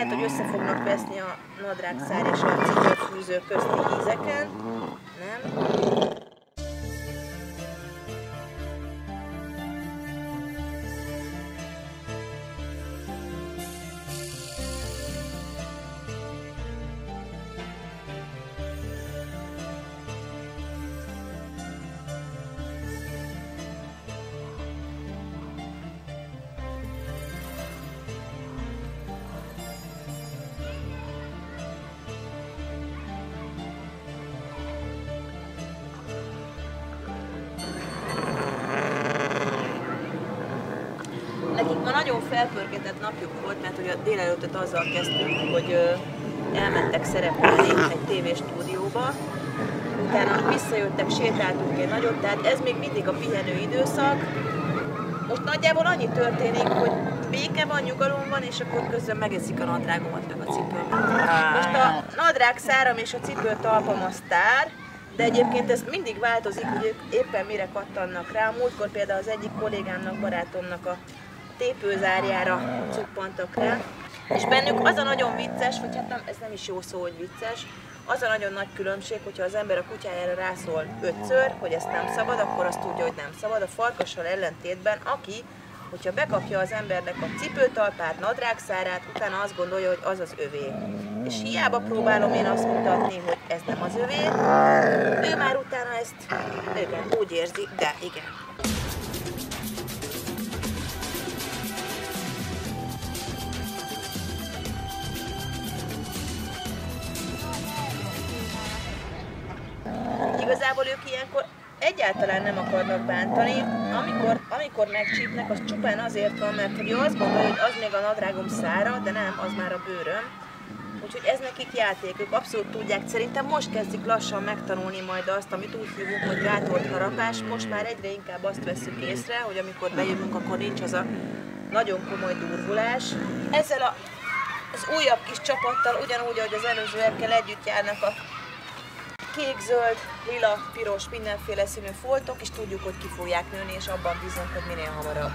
lehet, hogy össze fognak veszni a nadrágszár és a cipőfűző közti ízeken. Nem? Nekik ma nagyon felpörgetett napjuk volt, mert hogy a délelőttet azzal kezdtük, hogy elmentek szerepelni egy tévéstúdióba, utána visszajöttek, sétáltunk egy nagyot, tehát ez még mindig a pihenő időszak. Most nagyjából annyi történik, hogy béke van, nyugalom van, és akkor közben megeszik a nadrágomat meg a cipőmet. Most a nadrág száram és a cipő talpam a sztár, de egyébként ez mindig változik, hogy ők éppen mire kattannak rá. Múltkor például az egyik kollégámnak, barátomnak a tépőzárjára cuppantak rá. És bennük az a nagyon vicces, vagy hát nem, ez nem is jó szó, hogy vicces, az a nagyon nagy különbség, hogyha az ember a kutyájára rászól 5-ször, hogy ezt nem szabad, akkor azt tudja, hogy nem szabad. A farkassal ellentétben, aki, hogyha bekapja az embernek a cipőtalpát, nadrágszárát, utána azt gondolja, hogy az az övé. És hiába próbálom én azt mutatni, hogy ez nem az övé, ő már utána ezt, igen, úgy érzi, de igen. Igazából ők ilyenkor egyáltalán nem akarnak bántani, amikor megcsípnek, az csupán azért van, mert hogy ő azt gondolja, hogy az még a nadrágom szára, de nem, az már a bőröm. Úgyhogy ez nekik játék, ők abszolút tudják, szerintem most kezdik lassan megtanulni majd azt, amit úgy hívunk, hogy gátolt harapás. Most már egyre inkább azt vesszük észre, hogy amikor bejövünk, akkor nincs az a nagyon komoly durvulás. Ezzel az újabb kis csapattal, ugyanúgy, ahogy az előzőekkel együtt járnak a kék, zöld, lila, piros, mindenféle színű foltok, és tudjuk, hogy ki fogják nőni, és abban bízunk, hogy minél hamarabb.